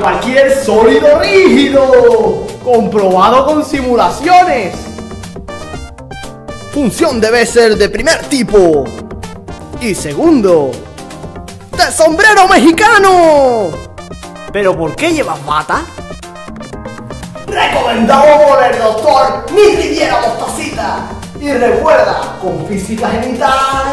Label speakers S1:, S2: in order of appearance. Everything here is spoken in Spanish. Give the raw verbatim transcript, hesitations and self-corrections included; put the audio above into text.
S1: cualquier sólido rígido. Comprobado con simulaciones. Función debe ser de primer tipo. Y segundo, de sombrero mexicano. ¿Pero por qué llevas bata? Recomendado por el doctor Mi Riviera Mostacita. Y recuerda, con física genital